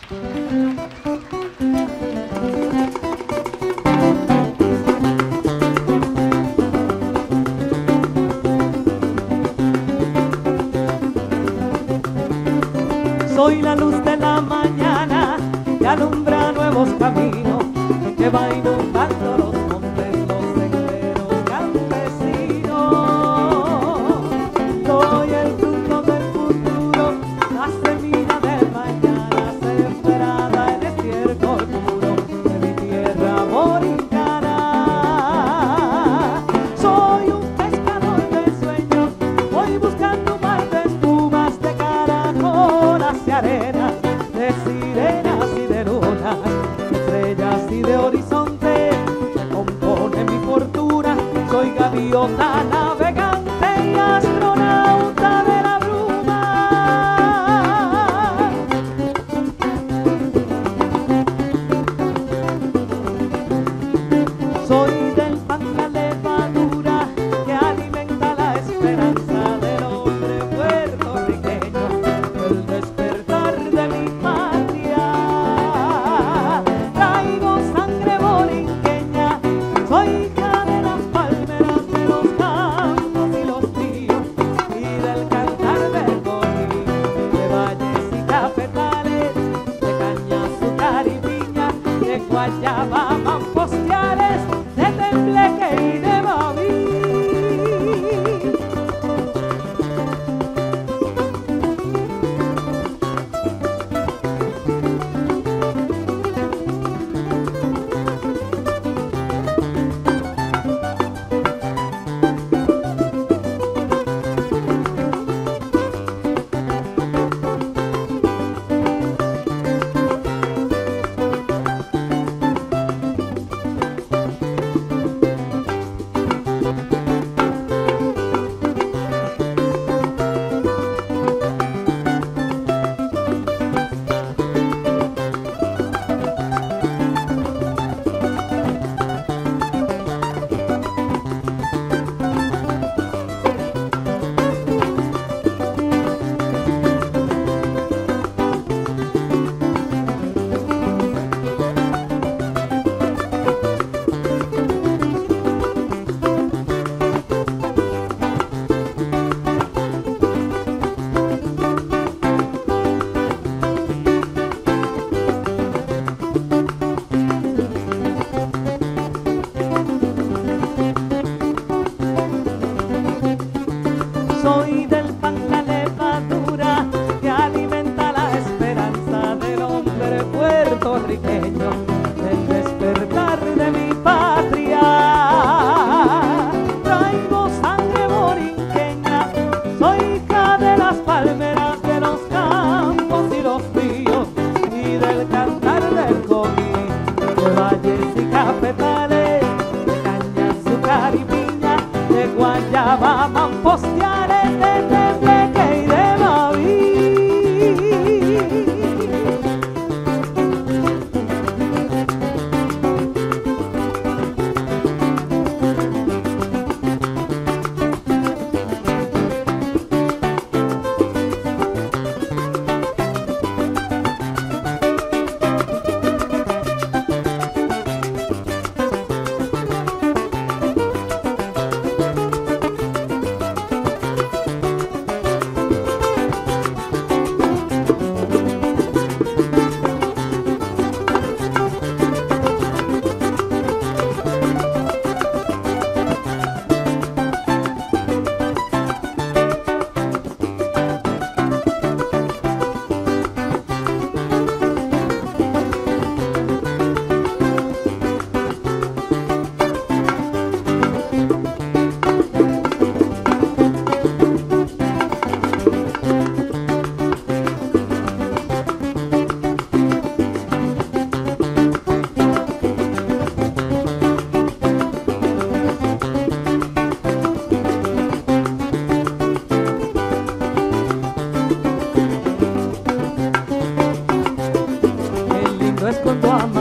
Soy la luz de la mañana que alumbra nuevos caminos, que va inundando los montes, los senderos campesinos. Soy el fruto del futuro, la semilla del mañana, sembrada en estiércol puro de mi tierra borincana. Soy un pescador de sueños, voy buscando un mar de espumas, de caracolas y arenas, de sirenas y de lunas, de estrellas y de horizonte, que compone mi fortuna. Soy gaviota navegante y astronauta de la bruma. Soy del pan la levadura que alimenta la esperanza del hombre puertorriqueño, el despertar de mi patria. Traigo sangre borinqueña, soy hija de las palmeras, de los campos y los ríos, y del cantar del coquí, de valles y cafetales, de caña, azúcar y piña, de guayaba, mamposteales, de tembleque y de babí. Soy del pan la levadura que alimenta la esperanza del hombre puertorriqueño, del despertar de mi patria. Traigo sangre borinqueña, soy hija de las palmeras, de los campos y los ríos, y del cantar del coquí, de valles y cafetales, de caña, azúcar y piña, de guayaba, mamposteales, de tembleque y de babí. es cuando ama.